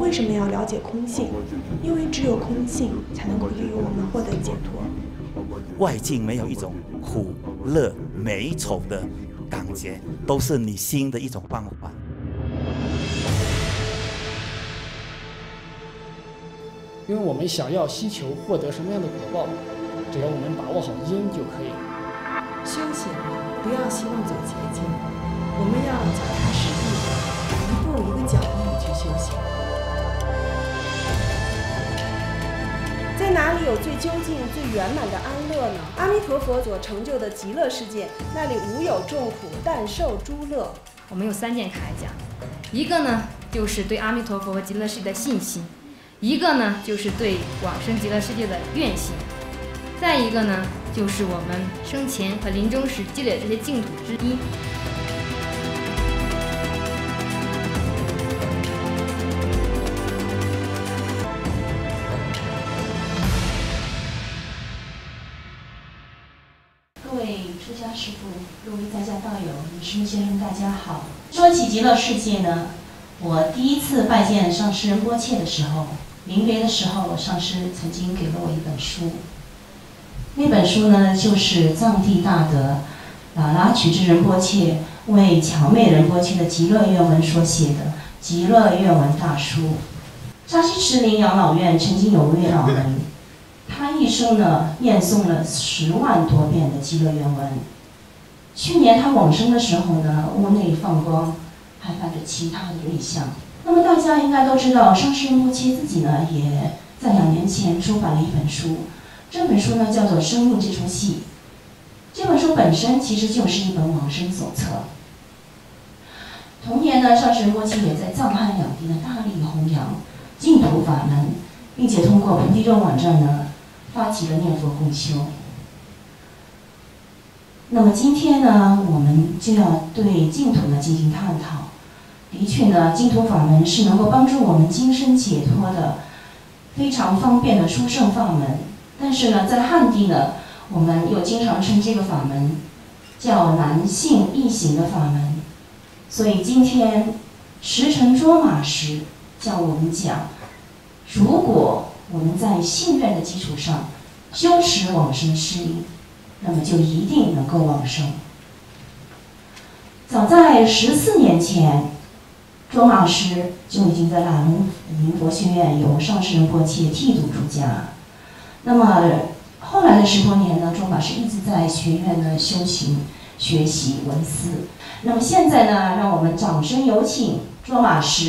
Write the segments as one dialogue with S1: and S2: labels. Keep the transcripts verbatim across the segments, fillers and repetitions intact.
S1: 为什么要了解空性？因为只有空性才能够给予我们获得解脱。
S2: 外境没有一种苦、乐、美、丑的感觉，都是你心的一种办法。
S3: 因为我们想要希求获得什么样的果报，只要我们把握好因就可以。
S1: 修行不要希望走捷径，我们要脚踏实地，一步一个脚印地去修行。在哪里有最究竟、最圆满的安乐呢？阿弥陀佛所成就的极乐世界，那里无有众苦，但受诸乐。
S4: 我们有三件铠甲，一个呢就是对阿弥陀佛和极乐世界的信心，一个呢就是对往生极乐世界的愿心，再一个呢就是我们生前和临终时积累的这些净土之因。
S5: 各位出家师父、各位在家道友、师父先生，大家好。说起极乐世界呢，我第一次拜见上师仁波切的时候，临别的时候，上师曾经给了我一本书。那本书呢，就是藏地大德喇喇曲智仁波切为乔妹仁波切的极乐愿文所写的《极乐愿文大书》。扎西池林养老院曾经有位老人，他一生呢念诵了十万多遍的极乐愿文。去年他往生的时候呢，屋内放光，还伴着其他的瑞相。那么大家应该都知道，上师仁波切自己呢，也在两年前出版了一本书。这本书呢叫做《生命这出戏》。这本书本身其实就是一本往生手册。同年呢，上师仁波切也在藏汉两地呢大力弘扬净土法门，并且通过菩提众网站呢发起了念佛共修。那么今天呢，我们就要对净土呢进行探讨。的确呢，净土法门是能够帮助我们今生解脱的非常方便的殊胜法门。但是呢，在汉地呢，我们又经常称这个法门叫难信易行的法门。所以今天时辰卓玛时叫我们讲，如果我们在信愿的基础上修持往生誓因，那么就一定能够往生。早在十四年前，卓玛师就已经在喇嘛林佛学院由上师仁波切剃度出家。那么后来的十多年呢，卓玛师一直在学院呢修行、学习闻思。那么现在呢，让我们掌声有请卓玛师。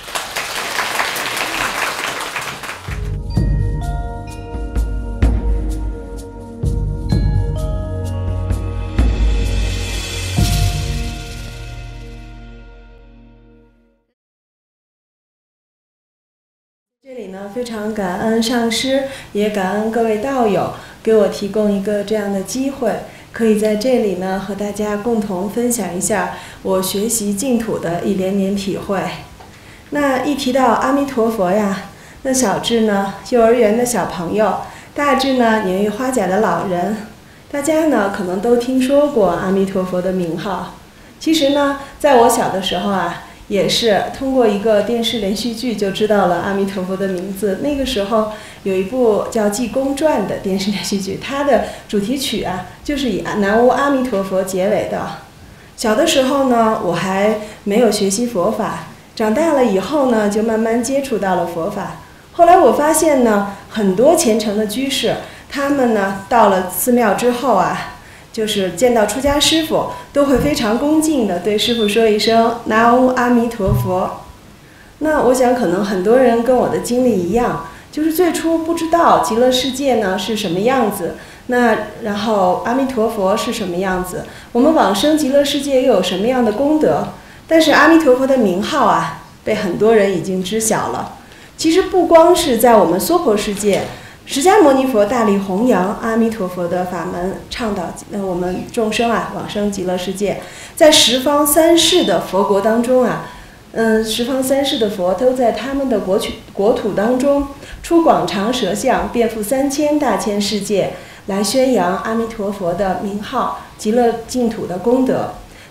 S1: 这里呢，非常感恩上师，也感恩各位道友给我提供一个这样的机会，可以在这里呢和大家共同分享一下我学习净土的一点点体会。那一提到阿弥陀佛呀，那小至呢幼儿园的小朋友，大至呢年逾花甲的老人，大家呢可能都听说过阿弥陀佛的名号。其实呢，在我小的时候啊，也是通过一个电视连续剧就知道了阿弥陀佛的名字。那个时候有一部叫《济公传》的电视连续剧，它的主题曲啊就是以南无阿弥陀佛结尾的。小的时候呢，我还没有学习佛法，长大了以后呢，就慢慢接触到了佛法。后来我发现呢，很多虔诚的居士，他们呢到了寺庙之后啊，就是见到出家师父，都会非常恭敬地对师父说一声南无阿弥陀佛。那我想可能很多人跟我的经历一样，就是最初不知道极乐世界呢是什么样子，那然后阿弥陀佛是什么样子，我们往生极乐世界又有什么样的功德。但是阿弥陀佛的名号啊，被很多人已经知晓了。其实不光是在我们娑婆世界，释迦牟尼佛大力弘扬阿弥陀佛的法门，倡导呃我们众生啊往生极乐世界。在十方三世的佛国当中啊，嗯，十方三世的佛都在他们的国土国土当中出广长舌相，遍覆三千大千世界，来宣扬阿弥陀佛的名号、极乐净土的功德。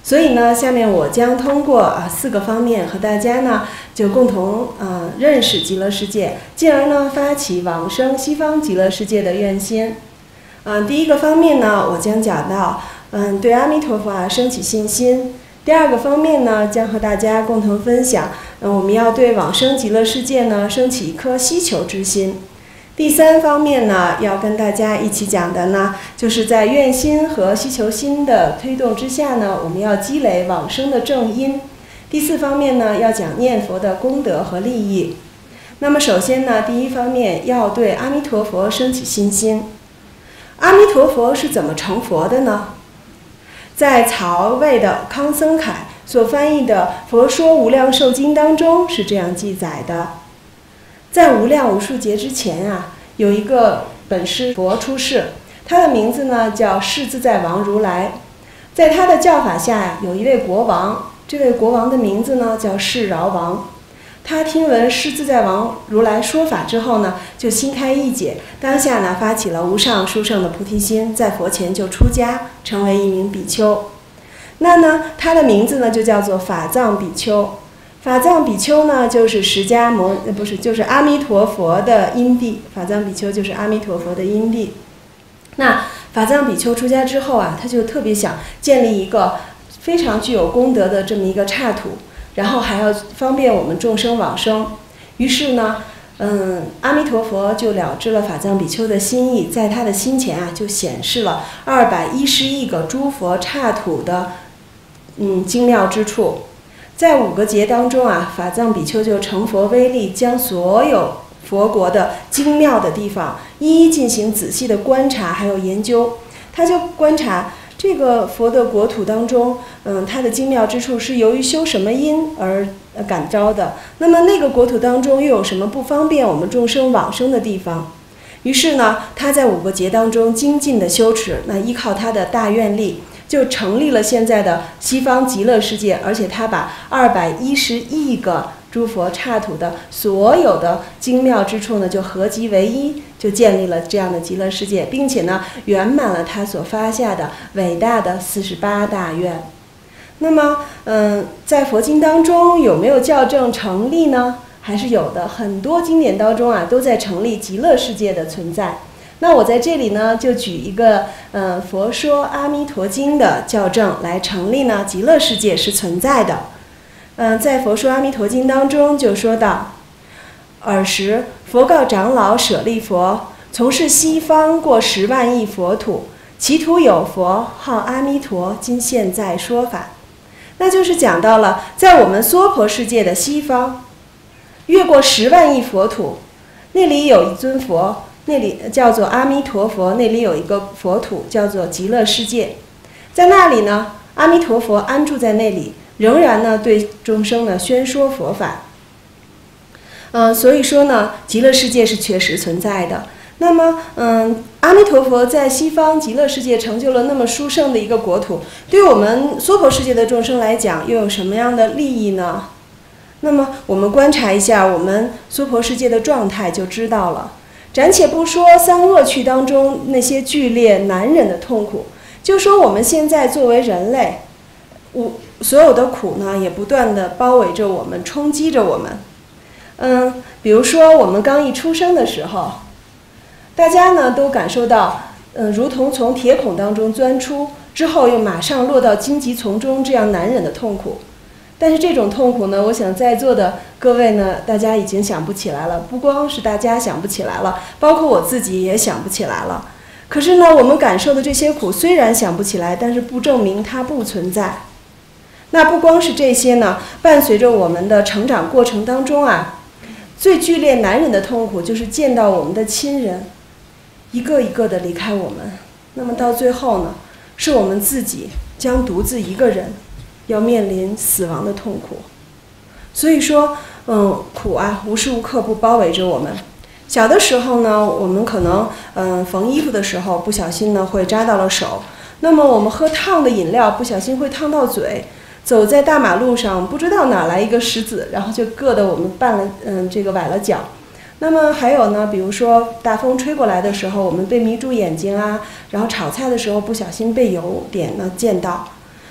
S1: 所以呢，下面我将通过啊四个方面和大家呢就共同呃认识极乐世界，进而呢发起往生西方极乐世界的愿心。嗯、呃，第一个方面呢，我将讲到嗯对阿弥陀佛啊升起信心。第二个方面呢，将和大家共同分享，嗯，我们要对往生极乐世界呢升起一颗希求之心。第三方面呢，要跟大家一起讲的呢，就是在愿心和希求心的推动之下呢，我们要积累往生的正因。第四方面呢，要讲念佛的功德和利益。那么首先呢，第一方面要对阿弥陀佛升起信心。阿弥陀佛是怎么成佛的呢？在曹魏的康僧凯所翻译的《佛说无量寿经》当中是这样记载的。在无量无数劫之前啊，有一个本师佛出世，他的名字呢叫世自在王如来。在他的教法下呀，有一位国王，这位国王的名字呢叫世饶王。他听闻世自在王如来说法之后呢，就心开意解，当下呢发起了无上殊胜的菩提心，在佛前就出家，成为一名比丘。那呢，他的名字呢就叫做法藏比丘。法藏比丘呢，就是释迦摩不是，就是阿弥陀佛的因地。法藏比丘就是阿弥陀佛的因地。那法藏比丘出家之后啊，他就特别想建立一个非常具有功德的这么一个刹土，然后还要方便我们众生往生。于是呢，嗯，阿弥陀佛就了知了法藏比丘的心意，在他的心前啊，就显示了二百一十亿个诸佛刹土的嗯精妙之处。在五个劫当中啊，法藏比丘就成佛威力，将所有佛国的精妙的地方一一进行仔细的观察还有研究。他就观察这个佛的国土当中，嗯，它的精妙之处是由于修什么因而感召的，那么那个国土当中又有什么不方便我们众生往生的地方。于是呢，他在五个劫当中精进的修持，那依靠他的大愿力，就成立了现在的西方极乐世界，而且他把二百一十亿个诸佛刹土的所有的精妙之处呢，就合集为一，就建立了这样的极乐世界，并且呢，圆满了他所发下的伟大的四十八大愿。那么，嗯，在佛经当中有没有校正成立呢？还是有的，很多经典当中啊，都在成立极乐世界的存在。那我在这里呢，就举一个呃《佛说阿弥陀经》的校正来成立呢，极乐世界是存在的。嗯、呃，在《佛说阿弥陀经》当中就说到，尔时佛告长老舍利佛，从是西方过十万亿佛土，其土有佛号阿弥陀，今现在说法。那就是讲到了在我们娑婆世界的西方，越过十万亿佛土，那里有一尊佛，那里叫做阿弥陀佛，那里有一个佛土叫做极乐世界。在那里呢，阿弥陀佛安住在那里，仍然呢对众生呢宣说佛法。嗯、呃，所以说呢，极乐世界是确实存在的。那么，嗯，阿弥陀佛在西方极乐世界成就了那么殊胜的一个国土，对我们娑婆世界的众生来讲，又有什么样的利益呢？那么，我们观察一下我们娑婆世界的状态就知道了。暂且不说三恶趣当中那些剧烈难忍的痛苦，就说我们现在作为人类，我所有的苦呢，也不断的包围着我们，冲击着我们。嗯，比如说我们刚一出生的时候，大家呢都感受到，嗯，如同从铁孔当中钻出之后，又马上落到荆棘丛中这样难忍的痛苦。但是这种痛苦呢，我想在座的各位呢，大家已经想不起来了。不光是大家想不起来了，包括我自己也想不起来了。可是呢，我们感受的这些苦虽然想不起来，但是不证明它不存在。那不光是这些呢，伴随着我们的成长过程当中啊，最剧烈难忍的痛苦就是见到我们的亲人一个一个的离开我们。那么到最后呢，是我们自己将独自一个人要面临死亡的痛苦。所以说，嗯，苦啊，无时无刻不包围着我们。小的时候呢，我们可能嗯缝衣服的时候不小心呢会扎到了手，那么我们喝烫的饮料不小心会烫到嘴，走在大马路上不知道哪来一个石子，然后就硌得我们绊了嗯这个崴了脚。那么还有呢，比如说大风吹过来的时候，我们被迷住眼睛啊，然后炒菜的时候不小心被油点呢溅到。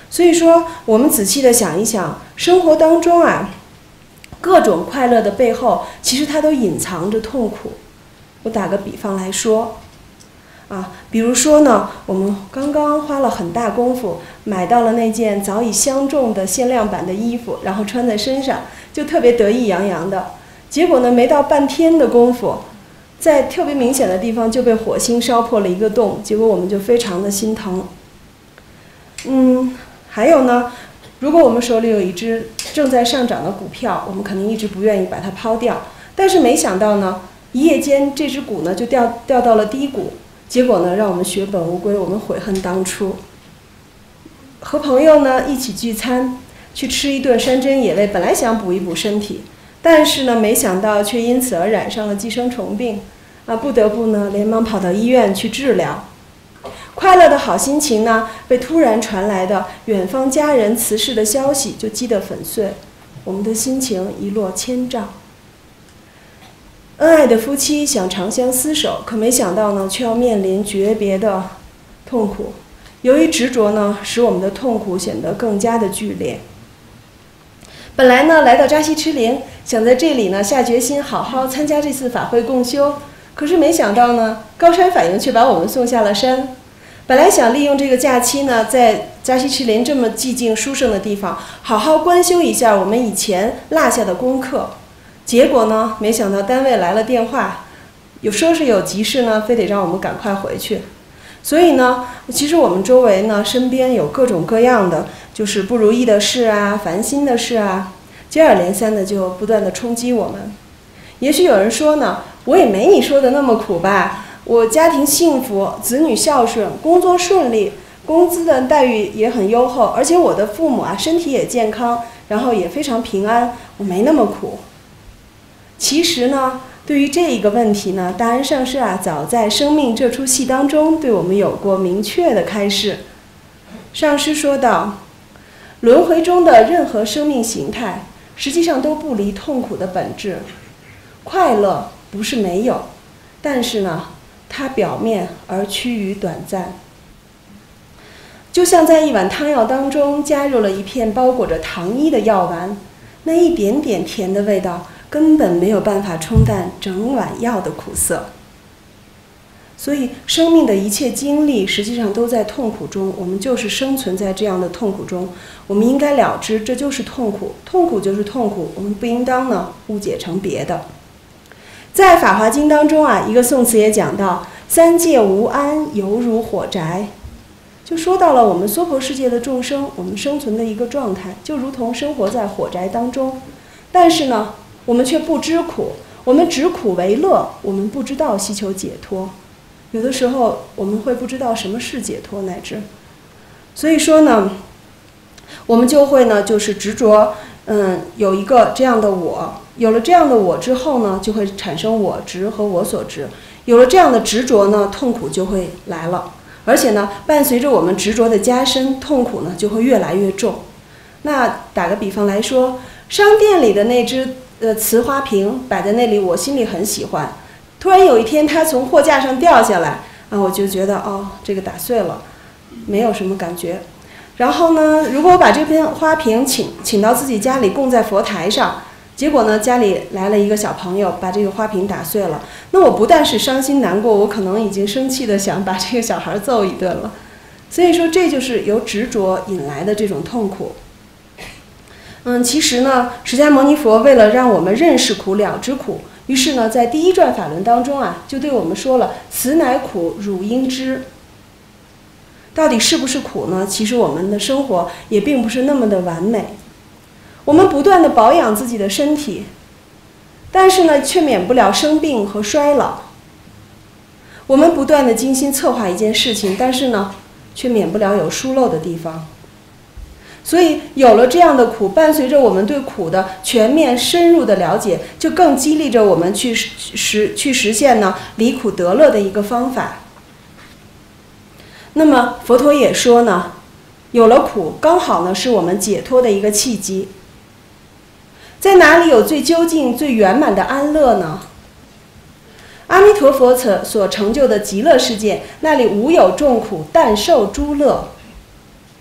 S1: 所以说，我们仔细的想一想，生活当中啊，各种快乐的背后，其实它都隐藏着痛苦。我打个比方来说，啊，比如说呢，我们刚刚花了很大功夫买到了那件早已相中的限量版的衣服，然后穿在身上，就特别得意洋洋的。结果呢，没到半天的功夫，在特别明显的地方就被火星烧破了一个洞，结果我们就非常的心疼。嗯，还有呢，如果我们手里有一只正在上涨的股票，我们肯定一直不愿意把它抛掉，但是没想到呢，一夜间这只股呢就掉掉到了低谷，结果呢让我们血本无归，我们悔恨当初。和朋友呢一起聚餐，去吃一顿山珍野味，本来想补一补身体，但是呢没想到却因此而染上了寄生虫病，啊，不得不呢连忙跑到医院去治疗。快乐的好心情呢，被突然传来的远方家人辞世的消息就击得粉碎，我们的心情一落千丈。恩爱的夫妻想长相厮守，可没想到呢，却要面临诀别的痛苦。由于执着呢，使我们的痛苦显得更加的剧烈。本来呢，来到扎西吃灵，想在这里呢下决心好好参加这次法会共修，可是没想到呢，高山反应却把我们送下了山。本来想利用这个假期呢，在扎西赤林这么寂静殊胜的地方，好好观修一下我们以前落下的功课。结果呢，没想到单位来了电话，有说是有急事呢，非得让我们赶快回去。所以呢，其实我们周围呢，身边有各种各样的就是不如意的事啊，烦心的事啊，接二连三的就不断的冲击我们。也许有人说呢，我也没你说的那么苦吧。我家庭幸福，子女孝顺，工作顺利，工资的待遇也很优厚，而且我的父母啊身体也健康，然后也非常平安，我没那么苦。其实呢，对于这一个问题呢，大安上师啊早在生命这出戏当中对我们有过明确的开示。上师说道，轮回中的任何生命形态实际上都不离痛苦的本质。快乐不是没有，但是呢它表面而趋于短暂，就像在一碗汤药当中加入了一片包裹着糖衣的药丸，那一点点甜的味道根本没有办法冲淡整碗药的苦涩。所以生命的一切经历实际上都在痛苦中，我们就是生存在这样的痛苦中。我们应该了知这就是痛苦，痛苦就是痛苦，我们不应当呢误解成别的。在《法华经》当中啊，一个颂词也讲到，三界无安，犹如火宅，就说到了我们娑婆世界的众生，我们生存的一个状态，就如同生活在火宅当中。但是呢，我们却不知苦，我们执苦为乐，我们不知道希求解脱。有的时候我们会不知道什么是解脱乃至，所以说呢，我们就会呢就是执着，嗯，有一个这样的我。有了这样的我之后呢，就会产生我执和我所执。有了这样的执着呢，痛苦就会来了。而且呢，伴随着我们执着的加深，痛苦呢就会越来越重。那打个比方来说，商店里的那只呃瓷花瓶摆在那里，我心里很喜欢。突然有一天它从货架上掉下来，啊，我就觉得哦，这个打碎了，没有什么感觉。然后呢，如果我把这片花瓶请请到自己家里供在佛台上，结果呢，家里来了一个小朋友，把这个花瓶打碎了。那我不但是伤心难过，我可能已经生气的想把这个小孩揍一顿了。所以说，这就是由执着引来的这种痛苦。嗯，其实呢，释迦牟尼佛为了让我们认识苦、了知苦，于是呢，在第一转法轮当中啊，就对我们说了：“此乃苦，汝应知。”到底是不是苦呢？其实我们的生活也并不是那么的完美。我们不断的保养自己的身体，但是呢，却免不了生病和衰老。我们不断的精心策划一件事情，但是呢，却免不了有疏漏的地方。所以有了这样的苦，伴随着我们对苦的全面深入的了解，就更激励着我们去实去实现呢离苦得乐的一个方法。那么佛陀也说呢，有了苦，刚好呢是我们解脱的一个契机。在哪里有最究竟、最圆满的安乐呢？阿弥陀佛所所成就的极乐世界，那里无有众苦，但受诸乐。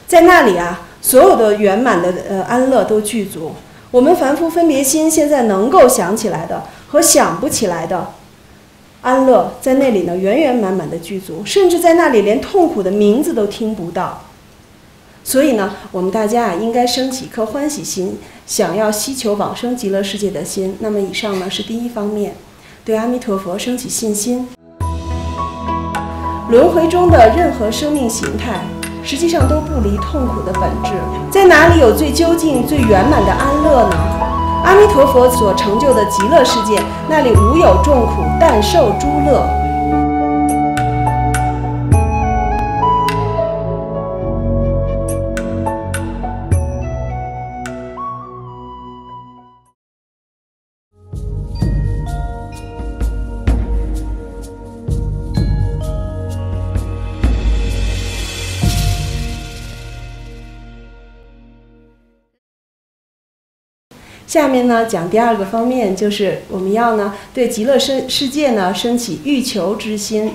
S1: 在那里啊，所有的圆满的呃安乐都具足。我们凡夫分别心现在能够想起来的和想不起来的安乐，在那里呢圆圆满满的具足，甚至在那里连痛苦的名字都听不到。所以呢，我们大家啊应该升起一颗欢喜心，想要希求往生极乐世界的心。那么以上呢是第一方面，对阿弥陀佛升起信心。轮回中的任何生命形态，实际上都不离痛苦的本质。在哪里有最究竟、最圆满的安乐呢？阿弥陀佛所成就的极乐世界，那里无有众苦，但受诸乐。下面呢讲第二个方面，就是我们要呢对极乐世世界呢升起欲求之心。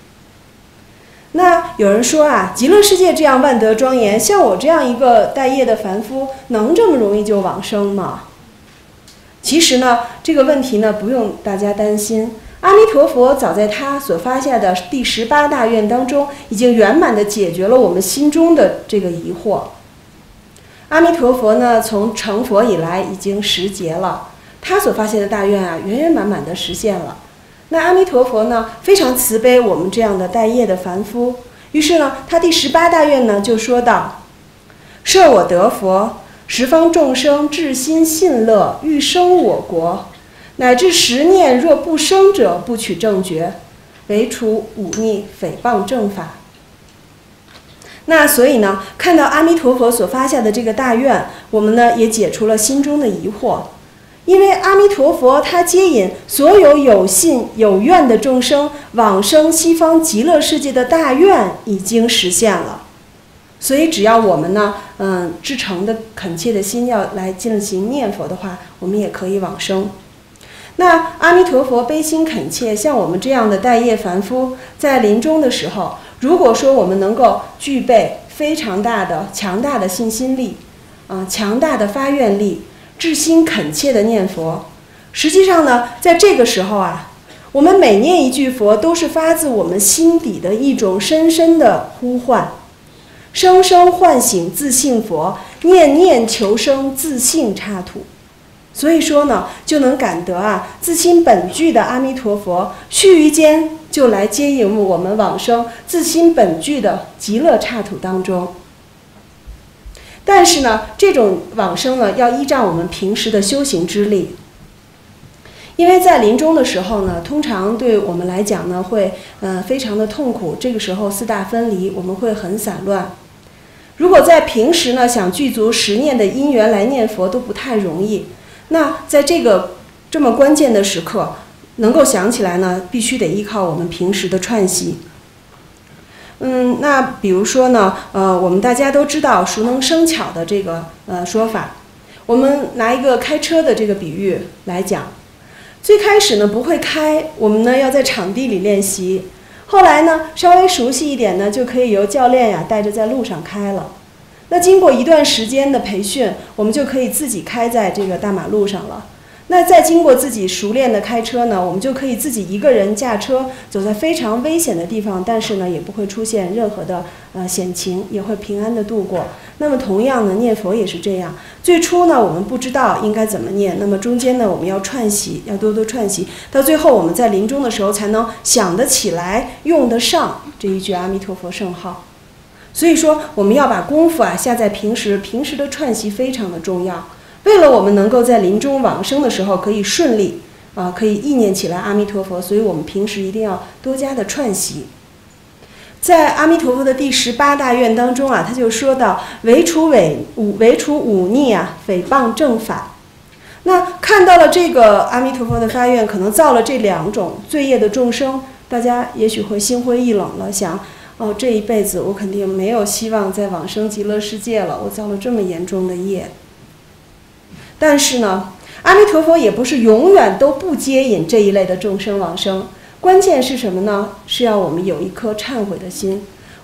S1: 那有人说啊，极乐世界这样万德庄严，像我这样一个待业的凡夫，能这么容易就往生吗？其实呢，这个问题呢不用大家担心。阿弥陀佛早在他所发下的第十八大愿当中，已经圆满地解决了我们心中的这个疑惑。阿弥陀佛呢，从成佛以来已经十劫了，他所发现的大愿啊，圆圆满满的实现了。那阿弥陀佛呢，非常慈悲我们这样的待业的凡夫，于是呢，他第十八大愿呢就说道：设我得佛，十方众生至心信乐，欲生我国，乃至十念若不生者，不取正觉，唯除忤逆诽谤正法。那所以呢，看到阿弥陀佛所发下的这个大愿，我们呢也解除了心中的疑惑。因为阿弥陀佛他接引所有有信有愿的众生往生西方极乐世界的大愿已经实现了，所以只要我们呢，嗯，至诚的恳切的心要来进行念佛的话，我们也可以往生。那阿弥陀佛悲心恳切，像我们这样的待业凡夫，在临终的时候，如果说我们能够具备非常大的强大的信心力，啊、呃，强大的发愿力，至心恳切的念佛，实际上呢，在这个时候啊，我们每念一句佛，都是发自我们心底的一种深深的呼唤，生生唤醒自性佛，念念求生自性刹土。所以说呢，就能感得啊，自心本具的阿弥陀佛，须臾间就来接引我们往生自心本具的极乐刹土当中。但是呢，这种往生呢，要依仗我们平时的修行之力。因为在临终的时候呢，通常对我们来讲呢，会呃非常的痛苦。这个时候四大分离，我们会很散乱。如果在平时呢，想具足十念的因缘来念佛都不太容易。那在这个这么关键的时刻，能够想起来呢，必须得依靠我们平时的串习。嗯，那比如说呢，呃，我们大家都知道熟能生巧的这个呃说法。我们拿一个开车的这个比喻来讲，最开始呢不会开，我们呢要在场地里练习。后来呢稍微熟悉一点呢，就可以由教练呀带着在路上开了。那经过一段时间的培训，我们就可以自己开在这个大马路上了。那再经过自己熟练的开车呢，我们就可以自己一个人驾车走在非常危险的地方，但是呢也不会出现任何的呃险情，也会平安的度过。那么同样呢，念佛也是这样。最初呢我们不知道应该怎么念，那么中间呢我们要串习，要多多串习，到最后我们在临终的时候才能想得起来，用得上这一句阿弥陀佛圣号。所以说我们要把功夫啊下在平时，平时的串习非常的重要。为了我们能够在临终往生的时候可以顺利啊、呃，可以意念起来阿弥陀佛，所以我们平时一定要多加的串习。在阿弥陀佛的第十八大愿当中啊，他就说到唯除伪忤唯除忤逆啊，诽谤正法。那看到了这个阿弥陀佛的发愿，可能造了这两种罪业的众生，大家也许会心灰意冷了，想哦，这一辈子我肯定没有希望再往生极乐世界了，我造了这么严重的业。但是呢，阿弥陀佛也不是永远都不接引这一类的众生往生，关键是什么呢？是要我们有一颗忏悔的心。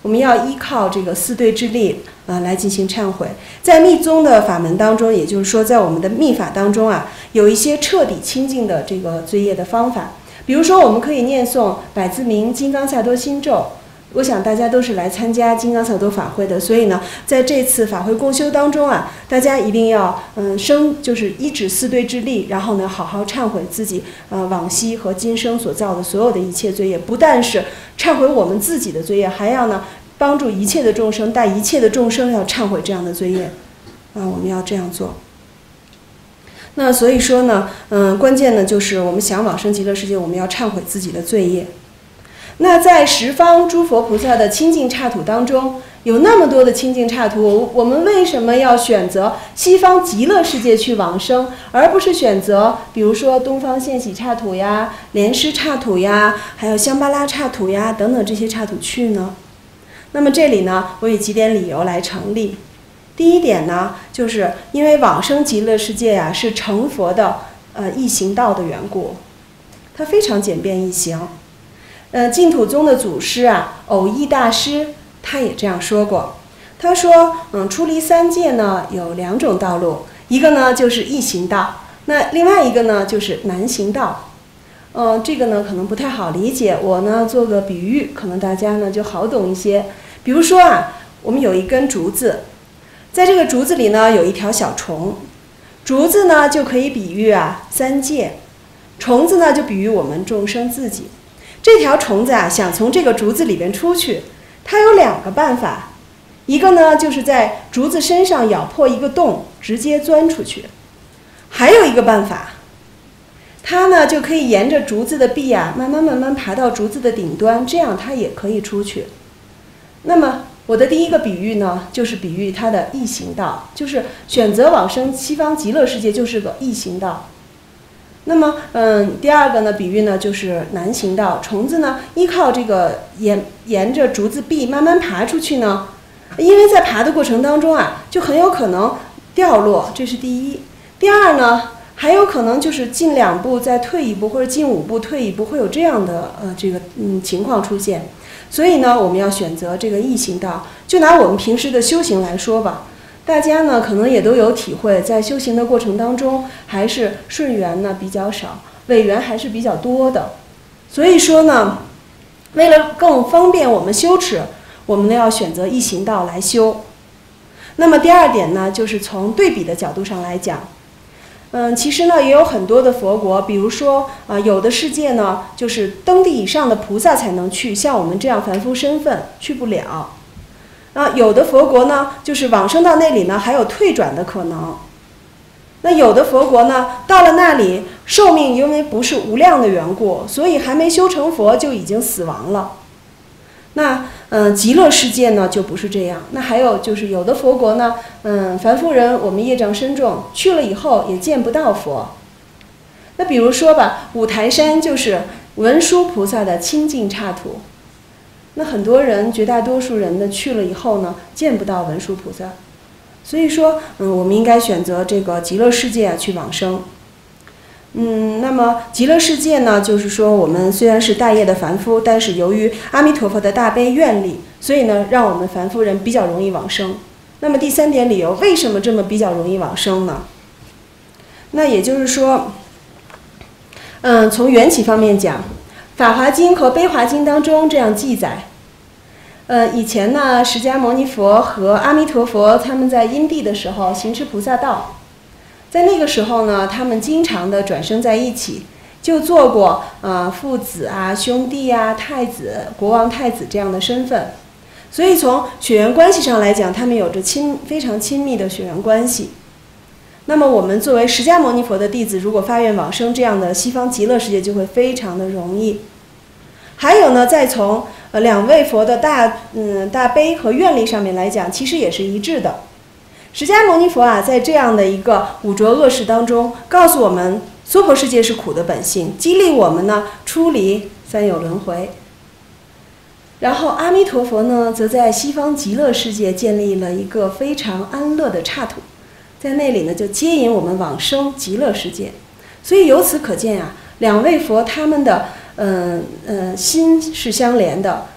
S1: 我们要依靠这个四对之力啊、呃、来进行忏悔。在密宗的法门当中，也就是说在我们的密法当中啊，有一些彻底清净的这个罪业的方法。比如说，我们可以念诵百字明金刚萨埵心咒。我想大家都是来参加金刚萨埵法会的，所以呢，在这次法会共修当中啊，大家一定要嗯生就是依止四对之力，然后呢好好忏悔自己呃往昔和今生所造的所有的一切罪业，不但是忏悔我们自己的罪业，还要呢帮助一切的众生，带一切的众生要忏悔这样的罪业啊，我们要这样做。那所以说呢，嗯，关键呢就是我们想往生极乐世界，我们要忏悔自己的罪业。那在十方诸佛菩萨的清净刹土当中，有那么多的清净刹土，我们为什么要选择西方极乐世界去往生，而不是选择比如说东方现喜刹土呀、莲师刹土呀、还有香巴拉刹土呀等等这些刹土去呢？那么这里呢，我以几点理由来成立。第一点呢，就是因为往生极乐世界呀、啊、是成佛的呃易行道的缘故，它非常简便易行。呃，净土宗的祖师啊，藕益大师他也这样说过。他说，嗯，出离三界呢有两种道路，一个呢就是易行道，那另外一个呢就是难行道。呃，这个呢可能不太好理解，我呢做个比喻，可能大家呢就好懂一些。比如说啊，我们有一根竹子，在这个竹子里呢有一条小虫，竹子呢就可以比喻啊三界，虫子呢就比喻我们众生自己。这条虫子啊，想从这个竹子里边出去，它有两个办法，一个呢就是在竹子身上咬破一个洞，直接钻出去；还有一个办法，它呢就可以沿着竹子的壁啊，慢慢慢慢爬到竹子的顶端，这样它也可以出去。那么我的第一个比喻呢，就是比喻它的易行道，就是选择往生西方极乐世界就是个易行道。那么，嗯，第二个呢，比喻呢就是难行道。虫子呢，依靠这个沿沿着竹子壁慢慢爬出去呢，因为在爬的过程当中啊，就很有可能掉落，这是第一。第二呢，还有可能就是进两步再退一步，或者进五步退一步，会有这样的呃这个嗯情况出现。所以呢，我们要选择这个易行道。就拿我们平时的修行来说吧。大家呢可能也都有体会，在修行的过程当中，还是顺缘呢比较少，违缘还是比较多的。所以说呢，为了更方便我们修持，我们呢要选择易行道来修。那么第二点呢，就是从对比的角度上来讲，嗯，其实呢也有很多的佛国，比如说啊、呃，有的世界呢就是登地以上的菩萨才能去，像我们这样凡夫身份去不了。啊，有的佛国呢，就是往生到那里呢，还有退转的可能。那有的佛国呢，到了那里，寿命因为不是无量的缘故，所以还没修成佛就已经死亡了。那嗯、呃，极乐世界呢就不是这样。那还有就是有的佛国呢，嗯，凡夫人我们业障深重，去了以后也见不到佛。那比如说吧，五台山就是文殊菩萨的清净刹土。那很多人，绝大多数人呢去了以后呢，见不到文殊菩萨，所以说，嗯，我们应该选择这个极乐世界啊去往生。嗯，那么极乐世界呢，就是说我们虽然是大业的凡夫，但是由于阿弥陀佛的大悲愿力，所以呢，让我们凡夫人比较容易往生。那么第三点理由，为什么这么比较容易往生呢？那也就是说，嗯，从缘起方面讲。《法华经》和《悲华经》当中这样记载，呃，以前呢，释迦牟尼佛和阿弥陀佛他们在因地的时候行持菩萨道，在那个时候呢，他们经常的转生在一起，就做过呃父子啊、兄弟啊、太子、国王、太子这样的身份，所以从血缘关系上来讲，他们有着亲非常亲密的血缘关系。那么我们作为释迦牟尼佛的弟子，如果发愿往生这样的西方极乐世界，就会非常的容易。还有呢，再从呃两位佛的大嗯大悲和愿力上面来讲，其实也是一致的。释迦牟尼佛啊，在这样的一个五浊恶世当中，告诉我们娑婆世界是苦的本性，激励我们呢出离三有轮回。然后阿弥陀佛呢，则在西方极乐世界建立了一个非常安乐的刹土。在那里呢，就接引我们往生极乐世界，所以由此可见啊，两位佛他们的嗯呃心是相连的，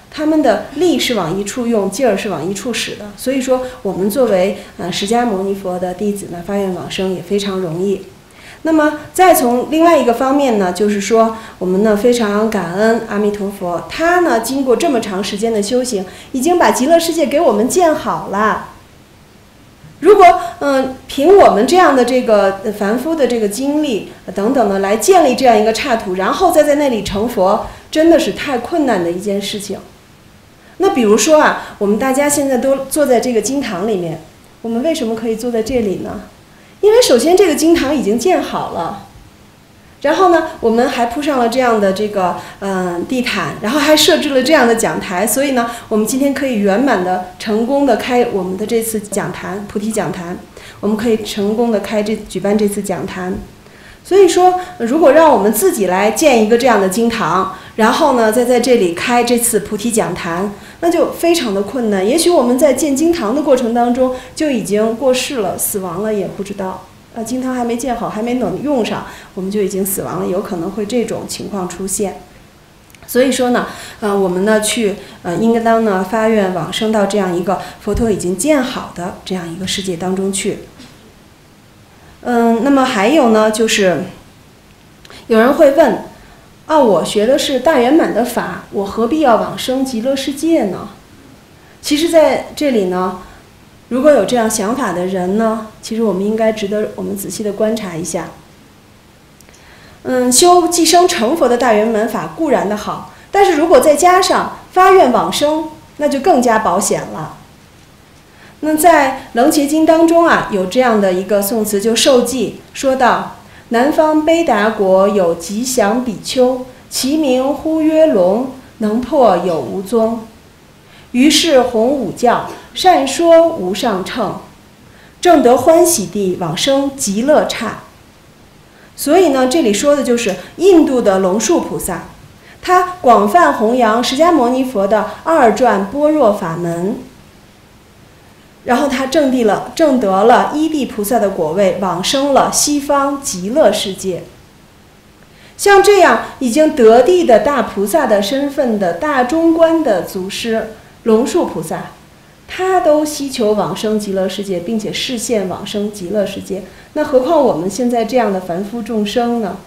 S1: 他们的力是往一处用，劲儿是往一处使的。所以说，我们作为呃释迦牟尼佛的弟子呢，发愿往生也非常容易。那么，再从另外一个方面呢，就是说，我们呢非常感恩阿弥陀佛，他呢经过这么长时间的修行，已经把极乐世界给我们建好了。如果嗯、呃、凭我们这样的这个凡夫的这个经历等等的来建立这样一个刹土，然后再在那里成佛，真的是太困难的一件事情。那比如说啊，我们大家现在都坐在这个经堂里面，我们为什么可以坐在这里呢？因为首先这个经堂已经建好了，然后呢，我们还铺上了这样的这个嗯、呃、地毯，然后还设置了这样的讲台，所以呢，我们今天可以圆满的、成功的开我们的这次讲坛——菩提讲坛，我们可以成功的开这举办这次讲坛。所以说，如果让我们自己来建一个这样的经堂，然后呢，再在这里开这次菩提讲坛，那就非常的困难。也许我们在建经堂的过程当中就已经过世了、死亡了，也不知道。啊，经堂还没建好，还没能用上，我们就已经死亡了，有可能会这种情况出现。所以说呢，呃，我们呢去呃，应当呢发愿往生到这样一个佛陀已经建好的这样一个世界当中去。嗯，那么还有呢，就是有人会问，啊，我学的是大圆满的法，我何必要往生极乐世界呢？其实在这里呢，如果有这样想法的人呢，其实我们应该值得我们仔细的观察一下。嗯，修即生成佛的大圆满法固然的好，但是如果再加上发愿往生，那就更加保险了。那在《楞伽经》当中啊，有这样的一个颂词，就受记说道：南方卑达国有吉祥比丘，其名呼曰龙，能破有无宗。于是弘五教，善说无上乘，正得欢喜地往生极乐刹。所以呢，这里说的就是印度的龙树菩萨，他广泛弘扬释迦牟尼佛的二转般若法门，然后他证地了证得了依地菩萨的果位，往生了西方极乐世界。像这样已经得地的大菩萨的身份的大中观的祖师龙树菩萨，他都希求往生极乐世界，并且示现往生极乐世界，那何况我们现在这样的凡夫众生呢？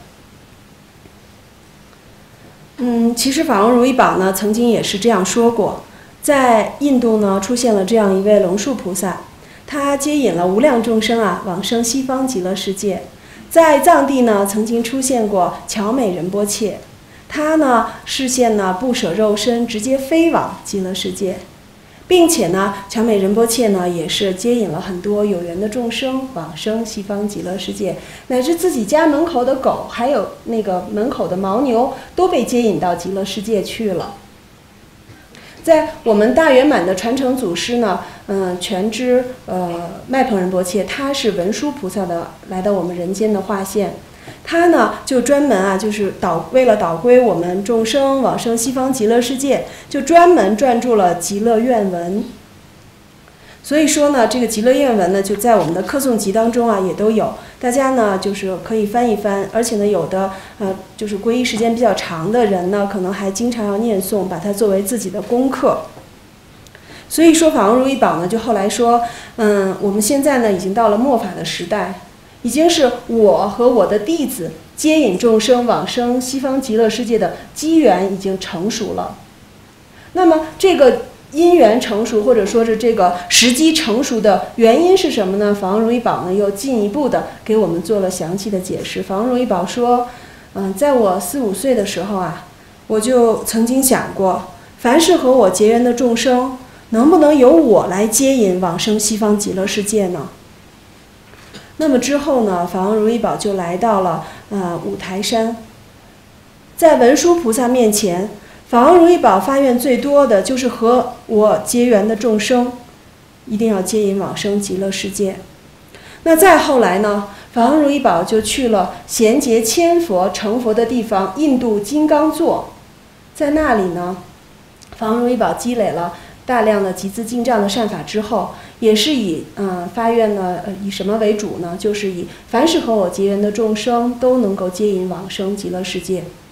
S1: 嗯，其实法王如意宝呢曾经也是这样说过，在印度呢出现了这样一位龙树菩萨，他接引了无量众生啊往生西方极乐世界。在藏地呢曾经出现过乔美仁波切，他呢示现呢不舍肉身，直接飞往极乐世界，并且呢乔美仁波切呢也是接引了很多有缘的众生往生西方极乐世界，乃至自己家门口的狗还有那个门口的牦牛都被接引到极乐世界去了。在我们大圆满的传承祖师呢，嗯，全知呃麦彭仁波切，他是文殊菩萨的来到我们人间的化现，他呢就专门啊，就是导为了导归我们众生往生西方极乐世界，就专门撰著了极乐愿文。所以说呢，这个极乐愿文呢，就在我们的课诵集当中啊，也都有，大家呢就是可以翻一翻，而且呢，有的呃就是皈依时间比较长的人呢，可能还经常要念诵，把它作为自己的功课。所以说，法王如意宝呢，就后来说，嗯，我们现在呢已经到了末法的时代，已经是我和我的弟子接引众生往生西方极乐世界的机缘已经成熟了。那么这个因缘成熟，或者说是这个时机成熟的原因是什么呢？法王如意宝呢又进一步的给我们做了详细的解释。法王如意宝说，嗯，在我四五岁的时候啊，我就曾经想过，凡是和我结缘的众生，能不能由我来接引往生西方极乐世界呢？那么之后呢，法王如意宝就来到了呃五台山，在文殊菩萨面前，法王如意宝发愿最多的就是和我结缘的众生，一定要接引往生极乐世界。那再后来呢，法王如意宝就去了贤劫千佛成佛的地方印度金刚座，在那里呢，法王如意宝积累了大量的集资进账的善法之后，也是以呃发愿呢，呃以什么为主呢？就是以凡是和我结缘的众生都能够接引往生极乐世界。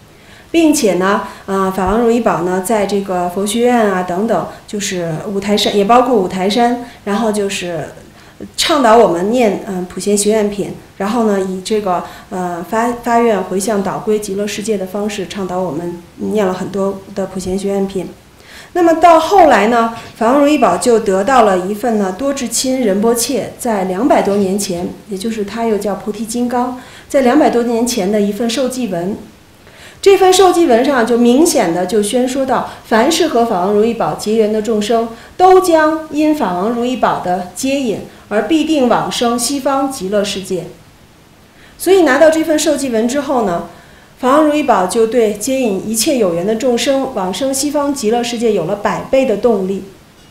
S1: 并且呢，呃，法王如意宝呢，在这个佛学院啊等等，就是五台山，也包括五台山，然后就是倡导我们念嗯、呃、普贤行愿品，然后呢，以这个呃发发愿回向导归极乐世界的方式，倡导我们念了很多的普贤行愿品。那么到后来呢，法王如意宝就得到了一份呢多智钦仁波切在两百多年前，也就是他又叫菩提金刚，在两百多年前的一份受记文。这份受记文上就明显的就宣说到，凡是和法王如意宝结缘的众生，都将因法王如意宝的接引而必定往生西方极乐世界。所以拿到这份受记文之后呢，法王如意宝就对接引一切有缘的众生往生西方极乐世界有了百倍的动力。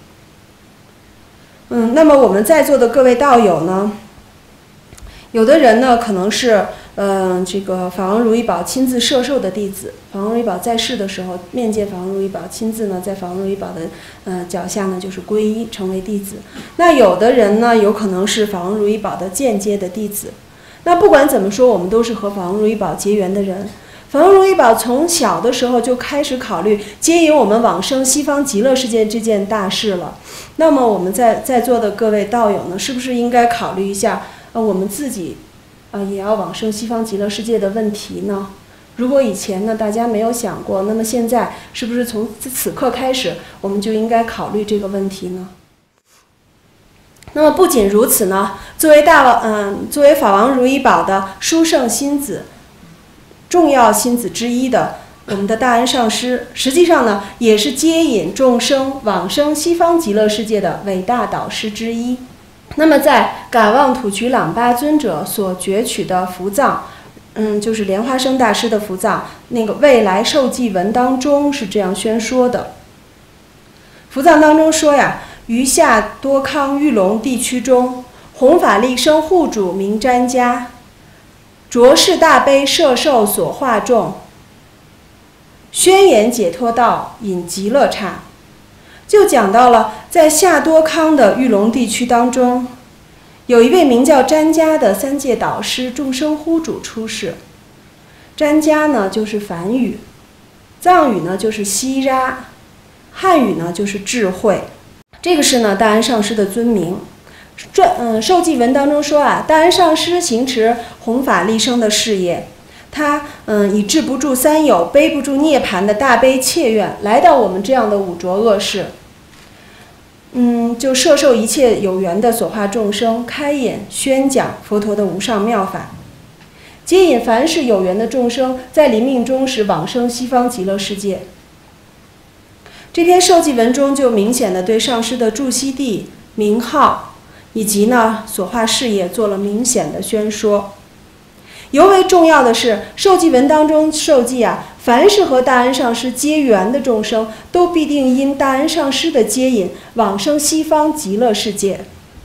S1: 嗯，那么我们在座的各位道友呢，有的人呢可能是嗯、呃、这个法王如意宝亲自摄受的弟子，法王如意宝在世的时候面见法王如意宝，亲自呢在法王如意宝的呃脚下呢就是皈依成为弟子。那有的人呢有可能是法王如意宝的间接的弟子。那不管怎么说，我们都是和法王如意宝结缘的人。法王如意宝从小的时候就开始考虑接引我们往生西方极乐世界这件大事了。那么我们在在座的各位道友呢，是不是应该考虑一下，呃，我们自己，呃，也要往生西方极乐世界的问题呢？如果以前呢大家没有想过，那么现在是不是从此刻开始，我们就应该考虑这个问题呢？那么不仅如此呢，作为大王，嗯，作为法王如意宝的殊胜心子，重要心子之一的我们的大安上师，实际上呢，也是接引众生往生西方极乐世界的伟大导师之一。那么在感望土瞿朗巴尊者所攫取的福藏，嗯，就是莲花生大师的福藏那个未来受记文当中是这样宣说的。福藏当中说呀，于夏多康玉龙地区中，弘法利生护主名瞻家，着世大悲摄受所化众，宣言解脱道引极乐刹。就讲到了在夏多康的玉龙地区当中，有一位名叫瞻家的三界导师众生护主出世。瞻家呢就是梵语，藏语呢就是西拉，汉语呢就是智慧。这个是呢大安上师的尊名。传嗯受记文当中说啊，大安上师行持弘法利生的事业，他嗯以治不住三有、背不住涅槃的大悲切愿，来到我们这样的五浊恶世，嗯，就摄受一切有缘的所化众生，开演宣讲佛陀的无上妙法，接引凡是有缘的众生，在临命终时往生西方极乐世界。这篇受记文中就明显的对上师的住息地、名号以及呢所化事业做了明显的宣说。尤为重要的是，受记文当中受记啊，凡是和大安上师结缘的众生，都必定因大安上师的接引往生西方极乐世界。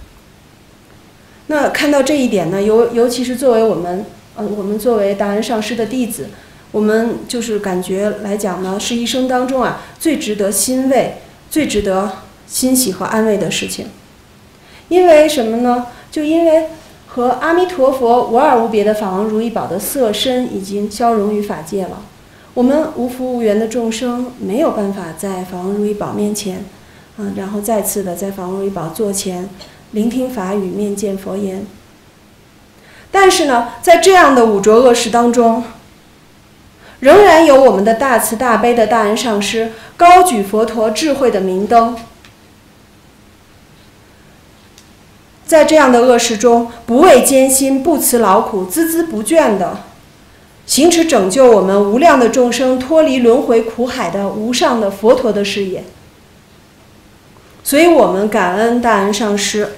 S1: 那看到这一点呢，尤尤其是作为我们，呃，我们作为大安上师的弟子，我们就是感觉来讲呢，是一生当中啊最值得欣慰、最值得欣喜和安慰的事情。因为什么呢？就因为和阿弥陀佛无二无别的法王如意宝的色身已经消融于法界了，我们无福无缘的众生没有办法在法王如意宝面前，嗯，然后再次的在法王如意宝座前聆听法语、面见佛言。但是呢，在这样的五浊恶世当中，仍然有我们的大慈大悲的大安上师高举佛陀智慧的明灯，在这样的恶世中，不畏艰辛，不辞劳苦，孜孜不倦地行持拯救我们无量的众生脱离轮回苦海的无上的佛陀的事业。所以我们感恩大安上师。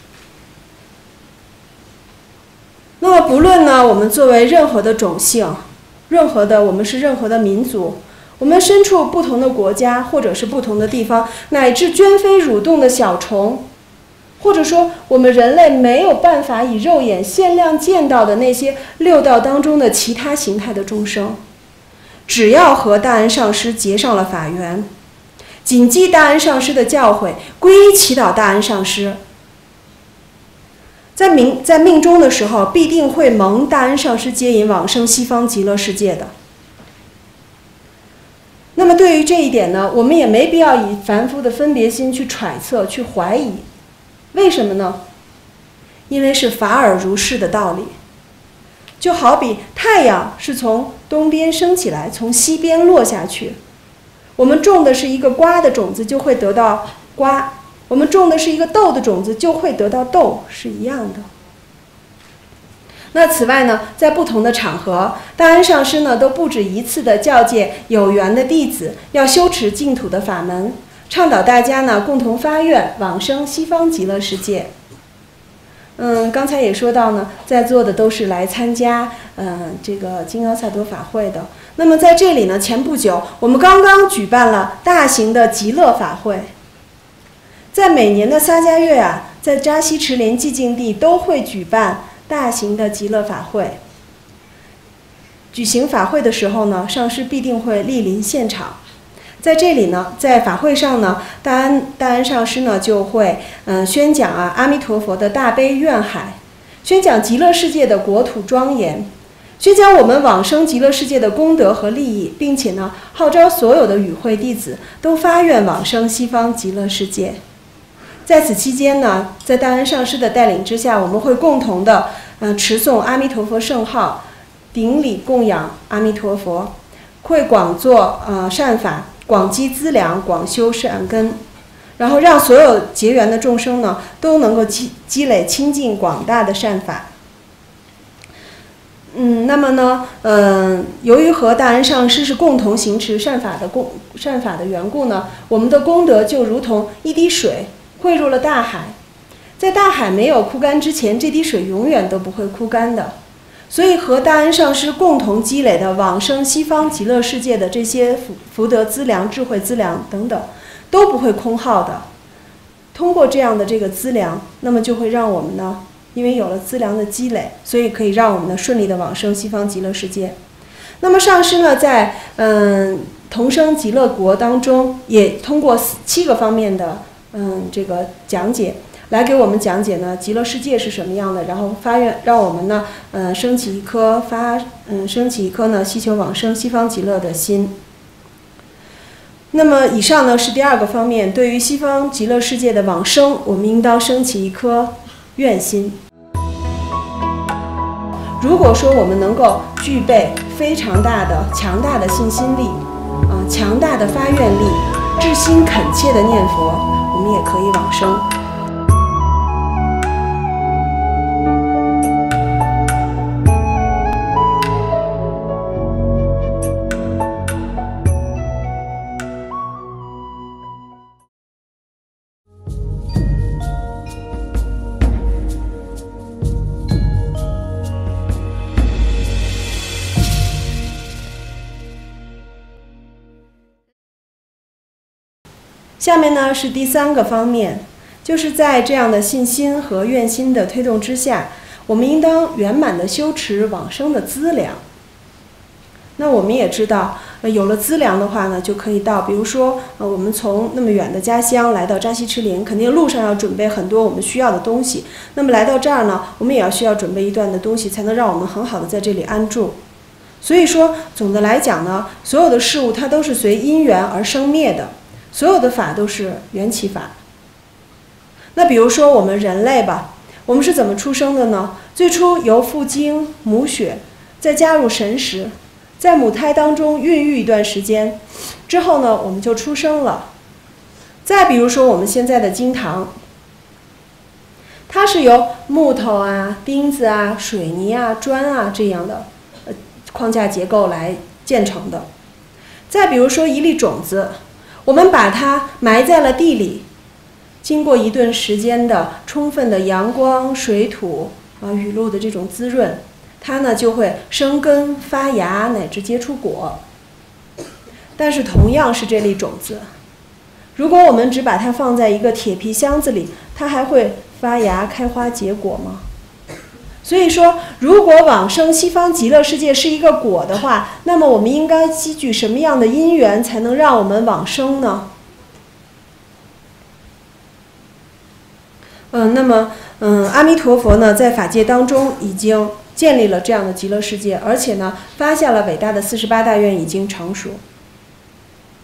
S1: 那么不论呢，我们作为任何的种姓，任何的我们是任何的民族，我们身处不同的国家，或者是不同的地方，乃至涓飞蠕动的小虫，或者说我们人类没有办法以肉眼限量见到的那些六道当中的其他形态的众生，只要和大安上师结上了法缘，谨记大安上师的教诲，皈依祈祷大安上师，在命在命中的时候，必定会蒙大安上师接引往生西方极乐世界的。 那么对于这一点呢，我们也没必要以凡夫的分别心去揣测、去怀疑。为什么呢？因为是法尔如是的道理。就好比太阳是从东边升起来，从西边落下去。我们种的是一个瓜的种子，就会得到瓜；我们种的是一个豆的种子，就会得到豆，是一样的。那此外呢，在不同的场合，大安上师呢都不止一次的教诫有缘的弟子要修持净土的法门，倡导大家呢共同发愿往生西方极乐世界。嗯，刚才也说到呢，在座的都是来参加嗯这个金刚萨埵法会的。那么在这里呢，前不久我们刚刚举办了大型的极乐法会。在每年的撒迦月啊，在扎西池莲寂静地都会举办大型的极乐法会。举行法会的时候呢，上师必定会莅临现场。在这里呢，在法会上呢，大安大安上师呢就会嗯宣讲啊阿弥陀佛的大悲愿海，宣讲极乐世界的国土庄严，宣讲我们往生极乐世界的功德和利益，并且呢号召所有的与会弟子都发愿往生西方极乐世界。在此期间呢，在大安上师的带领之下，我们会共同的嗯、呃、持诵阿弥陀佛圣号，顶礼供养阿弥陀佛，会广做呃善法，广积资粮，广修善根，然后让所有结缘的众生呢都能够积积累清净广大的善法。嗯，那么呢，嗯、呃，由于和大安上师是共同行持善法的共善法的缘故呢，我们的功德就如同一滴水汇入了大海，在大海没有枯干之前，这滴水永远都不会枯干的。所以和大安上师共同积累的往生西方极乐世界的这些福福德资粮、智慧资粮等等，都不会空耗的。通过这样的这个资粮，那么就会让我们呢，因为有了资粮的积累，所以可以让我们呢顺利的往生西方极乐世界。那么上师呢，在嗯同生极乐国当中，也通过七个方面的嗯这个讲解，来给我们讲解呢极乐世界是什么样的，然后发愿让我们呢呃升起一颗发嗯升起一颗呢希求往生西方极乐的心。那么以上呢是第二个方面，对于西方极乐世界的往生，我们应当升起一颗愿心。如果说我们能够具备非常大的强大的信心力啊、呃、强大的发愿力，至心恳切的念佛，我们也可以往生。下面呢是第三个方面，就是在这样的信心和愿心的推动之下，我们应当圆满的修持往生的资粮。那我们也知道，呃，有了资粮的话呢，就可以到，比如说，呃，我们从那么远的家乡来到扎西池莲，肯定路上要准备很多我们需要的东西。那么来到这儿呢，我们也要需要准备一段的东西，才能让我们很好的在这里安住。所以说，总的来讲呢，所有的事物它都是随因缘而生灭的。所有的法都是缘起法。那比如说我们人类吧，我们是怎么出生的呢？最初由父精母血，再加入神识，在母胎当中孕育一段时间，之后呢，我们就出生了。再比如说我们现在的经堂，它是由木头啊、钉子啊、水泥啊、砖啊这样的呃框架结构来建成的。再比如说一粒种子，我们把它埋在了地里，经过一段时间的充分的阳光、水土啊、雨露的这种滋润，它呢就会生根、发芽，乃至结出果。但是同样是这粒种子，如果我们只把它放在一个铁皮箱子里，它还会发芽、开花、结果吗？所以说，如果往生西方极乐世界是一个果的话，那么我们应该积聚什么样的因缘才能让我们往生呢？嗯，那么，嗯，阿弥陀佛呢，在法界当中已经建立了这样的极乐世界，而且呢，发下了伟大的四十八大愿已经成熟。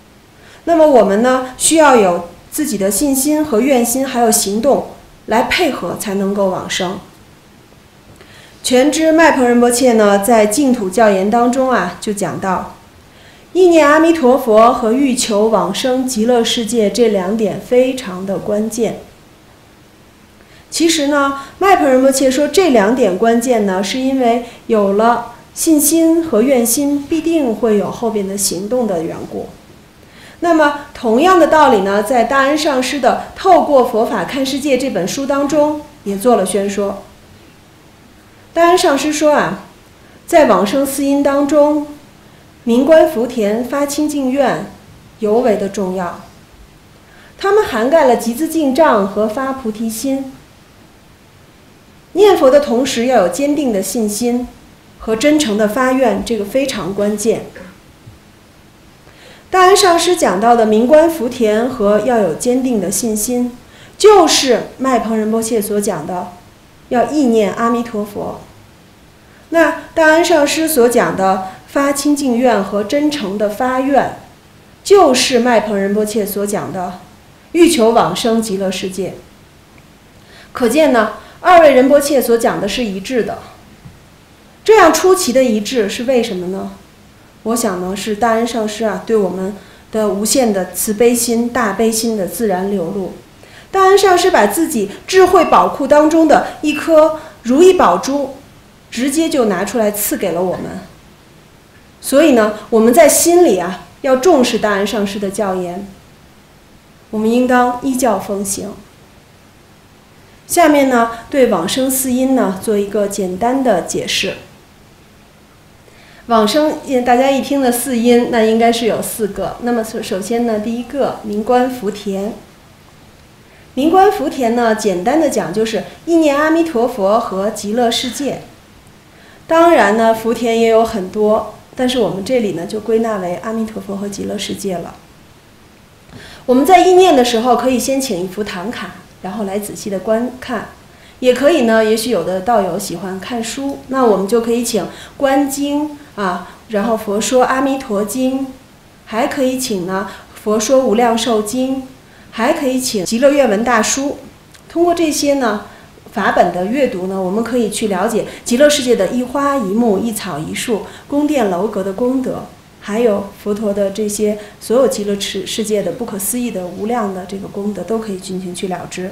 S1: 那么我们呢，需要有自己的信心和愿心，还有行动来配合，才能够往生。全知麦彭仁波切呢，在净土教言当中啊，就讲到，意念阿弥陀佛和欲求往生极乐世界这两点非常的关键。其实呢，麦彭仁波切说这两点关键呢，是因为有了信心和愿心，必定会有后边的行动的缘故。那么同样的道理呢，在大安上师的《透过佛法看世界》这本书当中也做了宣说。大安上师说啊，在往生四因当中，明观福田、发清净愿尤为的重要，它们涵盖了集资进障和发菩提心。念佛的同时要有坚定的信心和真诚的发愿，这个非常关键。大安上师讲到的明观福田和要有坚定的信心，就是麦彭仁波切所讲的要意念阿弥陀佛。那大安上师所讲的发清净愿和真诚的发愿，就是麦彭仁波切所讲的欲求往生极乐世界。可见呢，二位仁波切所讲的是一致的。这样出奇的一致是为什么呢？我想呢，是大安上师啊对我们的无限的慈悲心、大悲心的自然流露。大安上师把自己智慧宝库当中的一颗如意宝珠，直接就拿出来赐给了我们。所以呢，我们在心里啊要重视大安上师的教言，我们应当依教奉行。下面呢，对往生四因呢做一个简单的解释。往生，大家一听的四因，那应该是有四个。那么首先呢，第一个明观福田。明观福田呢，简单的讲就是意念阿弥陀佛和极乐世界。当然呢，福田也有很多，但是我们这里呢就归纳为阿弥陀佛和极乐世界了。我们在意念的时候，可以先请一幅唐卡，然后来仔细的观看。也可以呢，也许有的道友喜欢看书，那我们就可以请观经啊，然后佛说阿弥陀经，还可以请呢佛说无量寿经，还可以请极乐愿文大书。通过这些呢法本的阅读呢，我们可以去了解极乐世界的一花一木、一草一树、宫殿楼阁的功德，还有佛陀的这些所有极乐世界的不可思议的无量的这个功德，都可以进行去了知。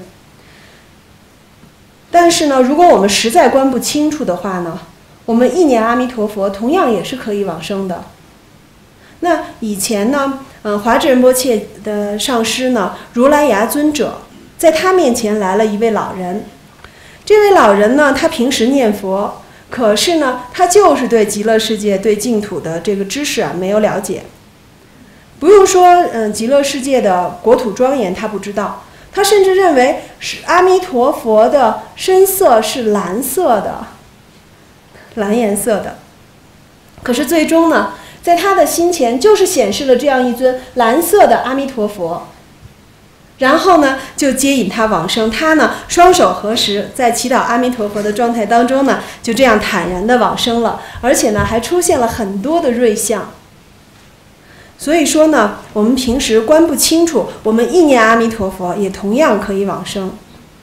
S1: 但是呢，如果我们实在观不清楚的话呢，我们意念阿弥陀佛同样也是可以往生的。那以前呢，嗯，华智仁波切的上师呢，如来牙尊者，在他面前来了一位老人。这位老人呢，他平时念佛，可是呢，他就是对极乐世界、对净土的这个知识啊没有了解。不用说，嗯，极乐世界的国土庄严他不知道。他甚至认为是阿弥陀佛的身色是蓝色的，蓝颜色的。可是最终呢，在他的心前就是显示了这样一尊蓝色的阿弥陀佛，然后呢，就接引他往生。他呢，双手合十，在祈祷阿弥陀佛的状态当中呢，就这样坦然的往生了，而且呢，还出现了很多的瑞相。所以说呢，我们平时观不清楚，我们意念阿弥陀佛也同样可以往生。